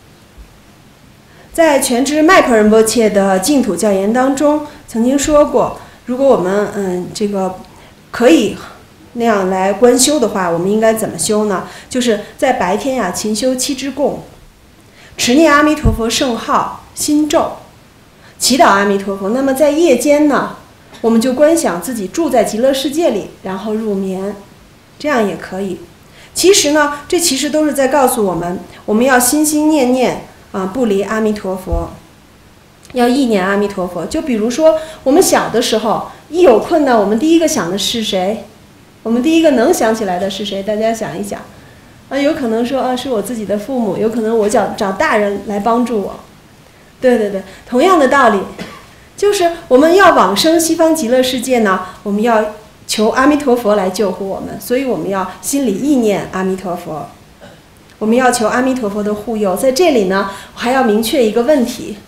S1: 在全知麦彭仁波切的净土教言当中曾经说过，如果我们嗯这个可以那样来观修的话，我们应该怎么修呢？就是在白天呀、啊、勤修七支供，持念阿弥陀佛圣号心咒，祈祷阿弥陀佛。那么在夜间呢，我们就观想自己住在极乐世界里，然后入眠，这样也可以。其实呢，这其实都是在告诉我们，我们要心心念念啊，不离阿弥陀佛，要意念阿弥陀佛。就比如说，我们小的时候一有困难，我们第一个想的是谁？我们第一个能想起来的是谁？大家想一想，啊，有可能说啊是我自己的父母，有可能我找找大人来帮助我。对对对，同样的道理。就是我们要往生西方极乐世界呢，我们要求阿弥陀佛来救护我们，所以我们要心里意念阿弥陀佛，我们要求阿弥陀佛的护佑。在这里呢，我还要明确一个问题，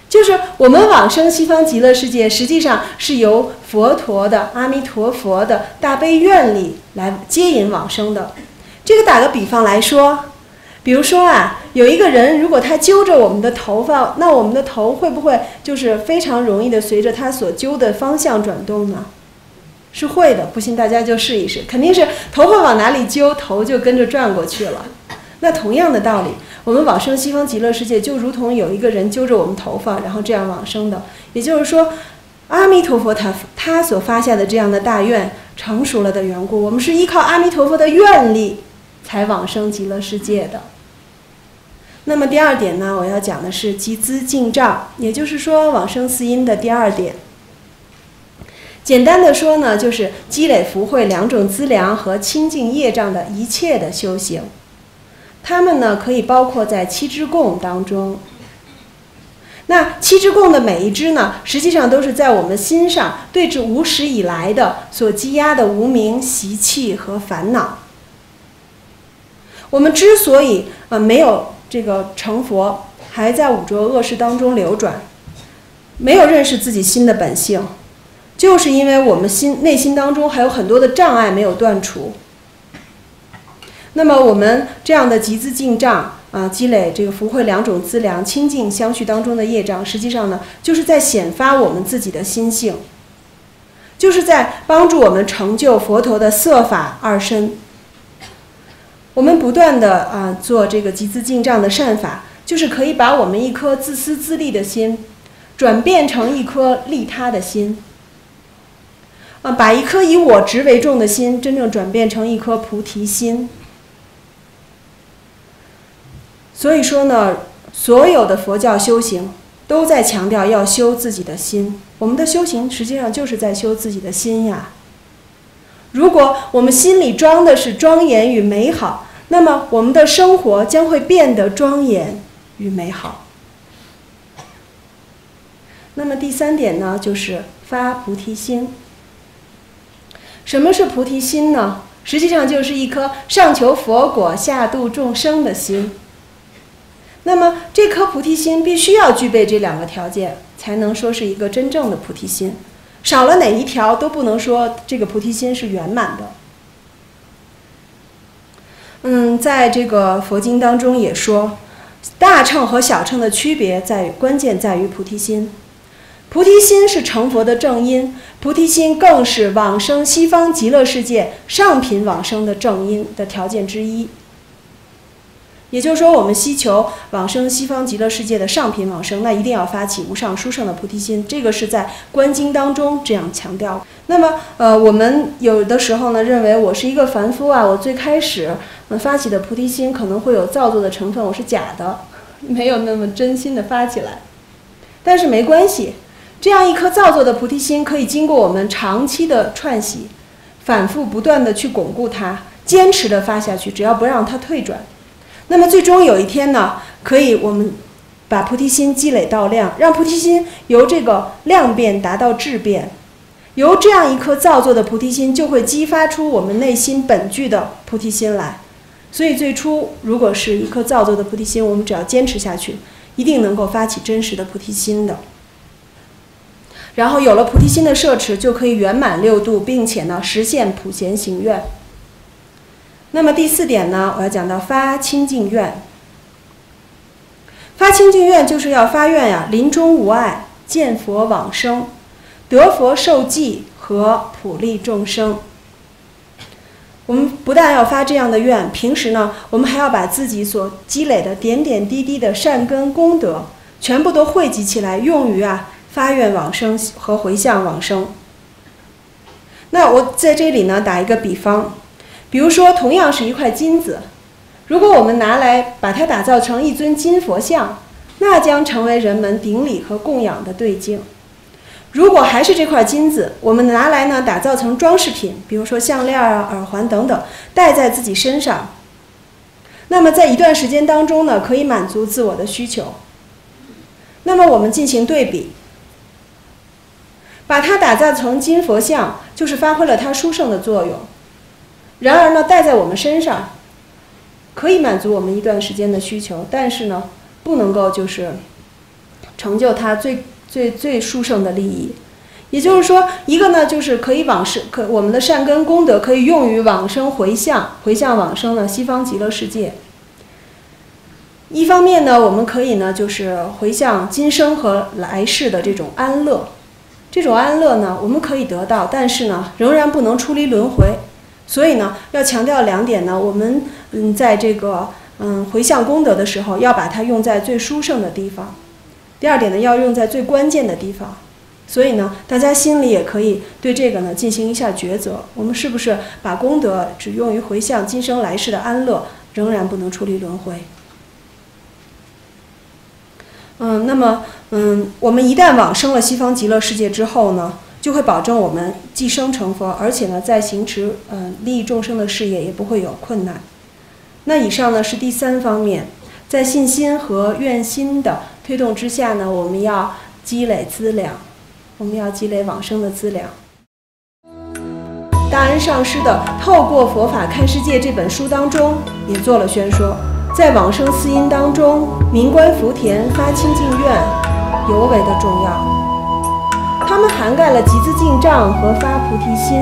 S1: 就是我们往生西方极乐世界，实际上是由佛陀的阿弥陀佛的大悲愿力来接引往生的。这个打个比方来说，比如说啊，有一个人如果他揪着我们的头发，那我们的头会不会就是非常容易的随着他所揪的方向转动呢？是会的，不信大家就试一试，肯定是头发往哪里揪，头就跟着转过去了。那同样的道理，我们往生西方极乐世界就如同有一个人揪着我们头发，然后这样往生的。也就是说，阿弥陀佛他他所发下的这样的大愿成熟了的缘故，我们是依靠阿弥陀佛的愿力才往生极乐世界的。那么第二点呢，我要讲的是集资净障，也就是说往生四因的第二点。简单的说呢，就是积累福慧两种资粮和清净业障的一切的修行。它们呢可以包括在七支供当中。那七支供的每一支呢，实际上都是在我们心上对治无始以来的所积压的无明习气和烦恼。我们之所以呃没有这个成佛，还在五浊恶世当中流转，没有认识自己心的本性，就是因为我们心内心当中还有很多的障碍没有断除。那么我们这样的集资净障啊，积累这个福慧两种资粮清净相续当中的业障，实际上呢，就是在显发我们自己的心性，就是在帮助我们成就佛陀的色法二身。我们不断的啊做这个集资净障的善法，就是可以把我们一颗自私自利的心，转变成一颗利他的心。啊，把一颗以我执为重的心，真正转变成一颗菩提心。所以说呢，所有的佛教修行都在强调要修自己的心。我们的修行实际上就是在修自己的心呀。如果我们心里装的是庄严与美好，那么我们的生活将会变得庄严与美好。那么第三点呢，就是发菩提心。什么是菩提心呢？实际上就是一颗上求佛果下度众生的心。那么这颗菩提心必须要具备这两个条件，才能说是一个真正的菩提心。少了哪一条都不能说这个菩提心是圆满的。嗯，在这个佛经当中也说，大乘和小乘的区别在于关键在于菩提心。菩提心是成佛的正因，菩提心更是往生西方极乐世界上品往生的正因的条件之一。也就是说，我们希求往生西方极乐世界的上品往生，那一定要发起无上殊胜的菩提心，这个是在观经当中这样强调。那么，呃，我们有的时候呢，认为我是一个凡夫啊，我最开始、呃、发起的菩提心可能会有造作的成分，我是假的，没有那么真心的发起来。但是没关系，这样一颗造作的菩提心，可以经过我们长期的串习，反复不断的去巩固它，坚持的发下去，只要不让它退转。那么最终有一天呢，可以我们把菩提心积累到量，让菩提心由这个量变达到质变，由这样一颗造作的菩提心就会激发出我们内心本具的菩提心来。所以最初如果是一颗造作的菩提心，我们只要坚持下去，一定能够发起真实的菩提心的。然后有了菩提心的摄持，就可以圆满六度，并且呢实现普贤行愿。那么第四点呢，我要讲到发清净愿。发清净愿就是要发愿呀，临终无碍，见佛往生，得佛受记和普利众生。我们不但要发这样的愿，平时呢，我们还要把自己所积累的点点滴滴的善根功德，全部都汇集起来，用于啊发愿往生和回向往生。那我在这里呢打一个比方。比如说，同样是一块金子，如果我们拿来把它打造成一尊金佛像，那将成为人们顶礼和供养的对境。如果还是这块金子，我们拿来呢打造成装饰品，比如说项链啊、耳环等等，戴在自己身上，那么在一段时间当中呢，可以满足自我的需求。那么我们进行对比，把它打造成金佛像，就是发挥了它殊胜的作用。然而呢，戴在我们身上，可以满足我们一段时间的需求，但是呢，不能够就是成就他最最最殊胜的利益。也就是说，一个呢就是可以往生，可我们的善根功德可以用于往生回向，回向往生呢西方极乐世界。一方面呢，我们可以呢就是回向今生和来世的这种安乐，这种安乐呢我们可以得到，但是呢仍然不能出离轮回。所以呢要强调两点呢，我们嗯在这个嗯回向功德的时候，要把它用在最殊胜的地方。第二点呢，要用在最关键的地方。所以呢，大家心里也可以对这个呢进行一下抉择：我们是不是把功德只用于回向今生来世的安乐，仍然不能出离轮回？嗯，那么嗯，我们一旦往生了西方极乐世界之后呢，就会保证我们即生成佛，而且呢，在行持嗯利益众生的事业也不会有困难。那以上呢是第三方面，在信心和愿心的推动之下呢，我们要积累资粮。我们要积累往生的资粮。大恩上师的《透过佛法看世界》这本书当中也做了宣说，在往生四因当中，明观福田、发清净愿尤为的重要。它们涵盖了集资进账和发菩提心。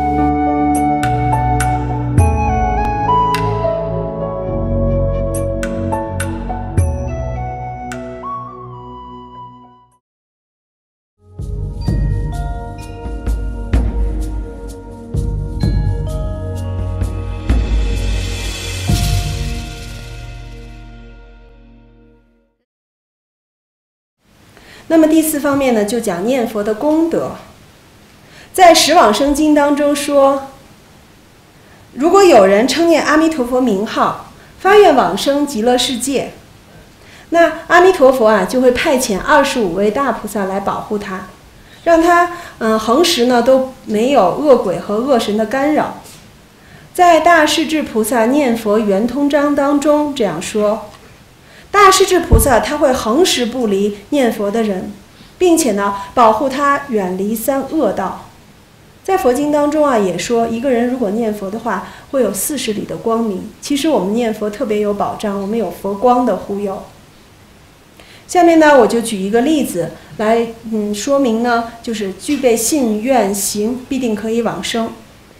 S1: 那么第四方面呢，就讲念佛的功德。在《十往生经》当中说，如果有人称念阿弥陀佛名号，发愿往生极乐世界，那阿弥陀佛啊就会派遣二十五位大菩萨来保护他，让他嗯恒时呢都没有恶鬼和恶神的干扰。在《大势至菩萨念佛圆通章》当中这样说。大势至菩萨他会恒时不离念佛的人，并且呢保护他远离三恶道。在佛经当中啊也说，一个人如果念佛的话，会有四十里的光明。其实我们念佛特别有保障，我们有佛光的护佑。下面呢我就举一个例子来嗯说明呢，就是具备信愿行必定可以往生。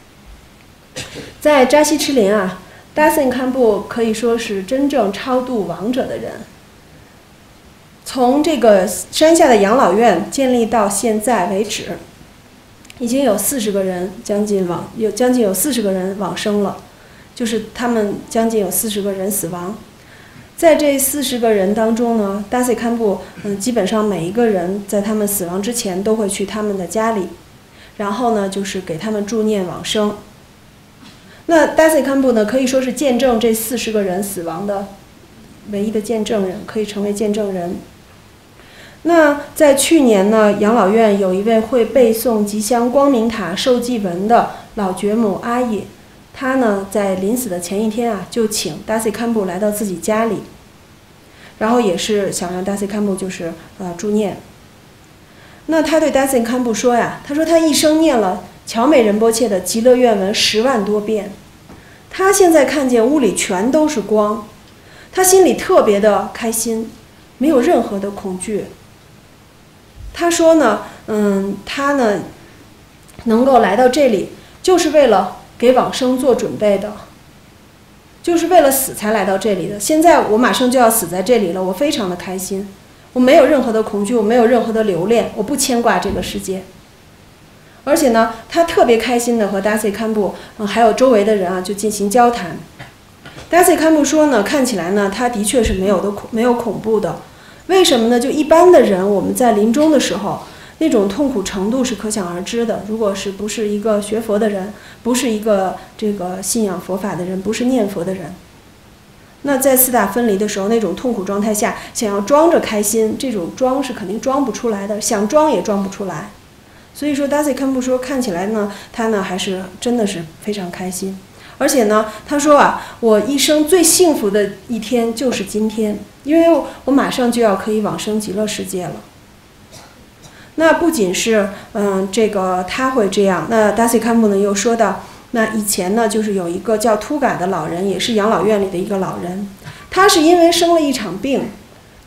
S1: 在扎西赤林啊，达森堪布可以说是真正超度亡者的人。从这个山下的养老院建立到现在为止，已经有四十个人将近往有将近有四十个人往生了，就是他们将近有四十个人死亡。在这四十个人当中呢，达塞堪布嗯基本上每一个人在他们死亡之前都会去他们的家里，然后呢就是给他们助念往生。那达塞堪布呢，可以说是见证这四十个人死亡的唯一的见证人，可以成为见证人。那在去年呢，养老院有一位会背诵吉祥光明塔受记文的老觉母阿姨，她呢在临死的前一天啊，就请达塞堪布来到自己家里，然后也是想让达塞堪布就是呃助念。那他对达塞堪布说呀，他说他一生念了乔美仁波切的极乐愿文十万多遍，他现在看见屋里全都是光，他心里特别的开心，没有任何的恐惧。他说呢，嗯，他呢能够来到这里，就是为了给往生做准备的，就是为了死才来到这里的。现在我马上就要死在这里了，我非常的开心，我没有任何的恐惧，我没有任何的留恋，我不牵挂这个世界。而且呢，他特别开心的和达塞堪布，嗯，还有周围的人啊，就进行交谈。达塞堪布说呢，看起来呢，他的确是没有的恐没有恐怖的。为什么呢？就一般的人，我们在临终的时候，那种痛苦程度是可想而知的。如果是不是一个学佛的人，不是一个这个信仰佛法的人，不是念佛的人，那在四大分离的时候，那种痛苦状态下，想要装着开心，这种装是肯定装不出来的，想装也装不出来。所以说，达塞堪布说，看起来呢，他呢还是真的是非常开心。而且呢，他说啊，我一生最幸福的一天就是今天，因为我马上就要可以往生极乐世界了。那不仅是嗯这个他会这样，那达塞堪布呢又说到，那以前呢就是有一个叫秃嘎的老人，也是养老院里的一个老人，他是因为生了一场病，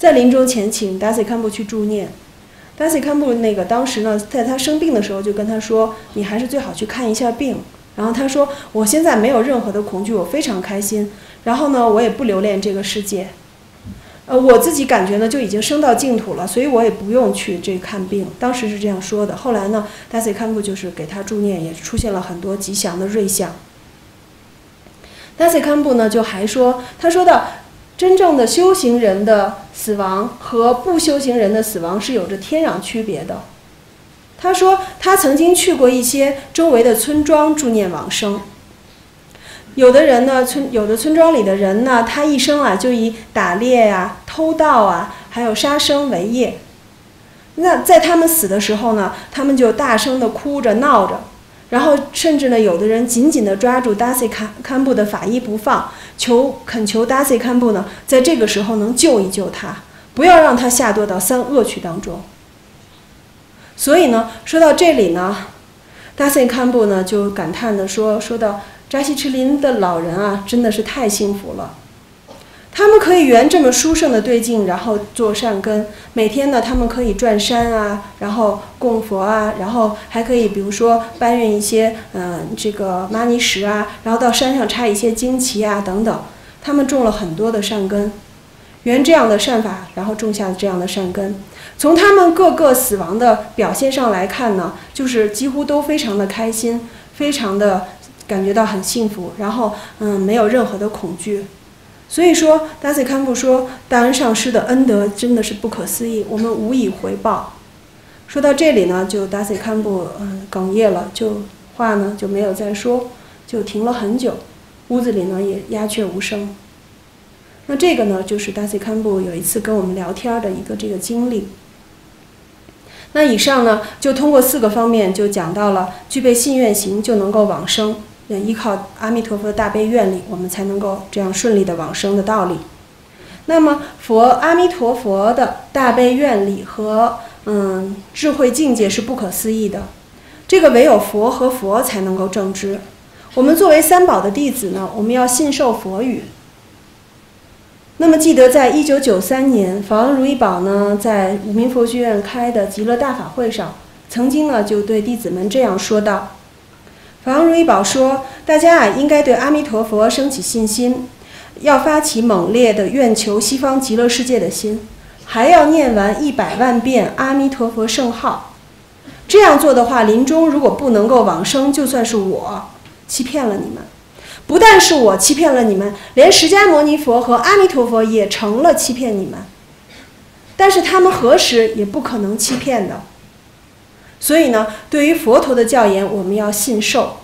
S1: 在临终前请达西堪布去助念。达西堪布那个当时呢，在他生病的时候就跟他说：“你还是最好去看一下病。”然后他说：“我现在没有任何的恐惧，我非常开心。然后呢，我也不留恋这个世界。呃，我自己感觉呢就已经升到净土了，所以我也不用去这看病。”当时是这样说的。后来呢，达西堪布就是给他助念，也出现了很多吉祥的瑞相。达西堪布呢就还说，他说到，真正的修行人的死亡和不修行人的死亡是有着天壤区别的。他说他曾经去过一些周围的村庄助念往生。有的人呢，村有的村庄里的人呢，他一生啊就以打猎啊、偷盗啊，还有杀生为业。那在他们死的时候呢，他们就大声地哭着闹着，然后甚至呢，有的人紧紧地抓住达西堪布的法衣不放，求恳求达西堪布呢，在这个时候能救一救他，不要让他下堕到三恶趣当中。所以呢，说到这里呢，达西堪布呢就感叹地说，说到扎西赤林的老人啊，真的是太幸福了。他们可以圆这么殊胜的对境，然后做善根。每天呢，他们可以转山啊，然后供佛啊，然后还可以比如说搬运一些嗯、呃、这个玛尼石啊，然后到山上插一些旌旗啊等等。他们种了很多的善根，圆这样的善法，然后种下这样的善根。从他们各个死亡的表现上来看呢，就是几乎都非常的开心，非常的感觉到很幸福，然后嗯没有任何的恐惧。所以说达西堪布说，大恩上师的恩德真的是不可思议，我们无以回报。说到这里呢，就达西堪布嗯哽咽了，就话呢就没有再说，就停了很久，屋子里呢也鸦雀无声。那这个呢就是达西堪布有一次跟我们聊天的一个这个经历。那以上呢就通过四个方面就讲到了具备信愿行就能够往生，依靠阿弥陀佛的大悲愿力，我们才能够这样顺利的往生的道理。那么佛阿弥陀佛的大悲愿力和嗯智慧境界是不可思议的，这个唯有佛和佛才能够证知。我们作为三宝的弟子呢，我们要信受佛语。那么记得在一九九三年，法王如意宝呢在五明佛学院开的极乐大法会上，曾经呢就对弟子们这样说道。法王如意宝说，大家啊应该对阿弥陀佛升起信心，要发起猛烈的愿求西方极乐世界的心，还要念完一百万遍阿弥陀佛圣号。这样做的话，临终如果不能够往生，就算是我欺骗了你们。不但是我欺骗了你们，连释迦牟尼佛和阿弥陀佛也成了欺骗你们。但是他们何时也不可能欺骗的。所以呢，对于佛陀的教言，我们要信受。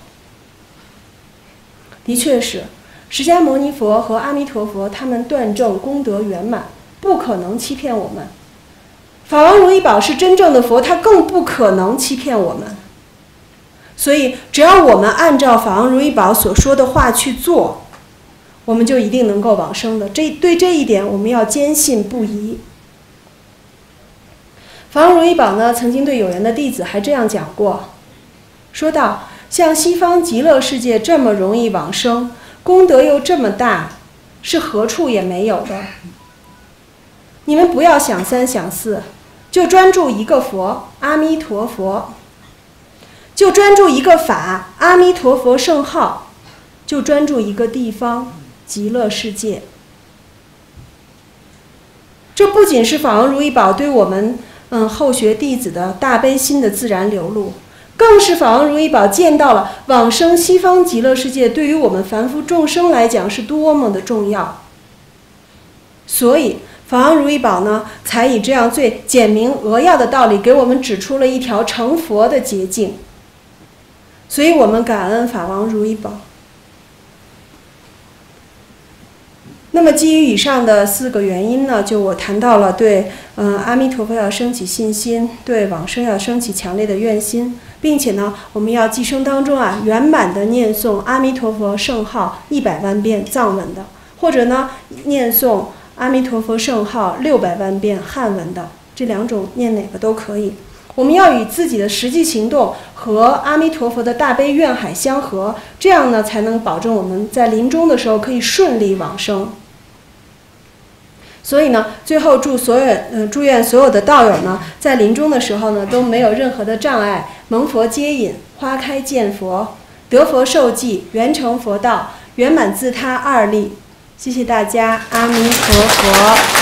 S1: 的确是，释迦牟尼佛和阿弥陀佛他们断证功德圆满，不可能欺骗我们。法王如意宝是真正的佛，他更不可能欺骗我们。所以只要我们按照法王如意宝所说的话去做，我们就一定能够往生的。这对这一点我们要坚信不疑。法王如意宝呢曾经对有缘的弟子还这样讲过，说道，像西方极乐世界这么容易往生，功德又这么大，是何处也没有的。你们不要想三想四，就专注一个佛，阿弥陀佛，就专注一个法，阿弥陀佛圣号，就专注一个地方，极乐世界。这不仅是法王如意宝对我们嗯后学弟子的大悲心的自然流露，更是法王如意宝见到了往生西方极乐世界对于我们凡夫众生来讲是多么的重要。所以法王如意宝呢才以这样最简明扼要的道理给我们指出了一条成佛的捷径。所以我们感恩法王如意宝。那么基于以上的四个原因呢，就我谈到了对嗯、呃、阿弥陀佛要升起信心，对往生要升起强烈的愿心，并且呢我们要寄生当中啊圆满的念诵阿弥陀佛圣号一百万遍藏文的，或者呢念诵阿弥陀佛圣号六百万遍汉文的，这两种念哪个都可以。我们要与自己的实际行动和阿弥陀佛的大悲愿海相合，这样呢才能保证我们在临终的时候可以顺利往生。 所以呢，最后祝所有呃祝愿所有的道友呢，在临终的时候呢，都没有任何的障碍，蒙佛接引，花开见佛，得佛受记，圆成佛道，圆满自他二利。谢谢大家，阿弥陀佛。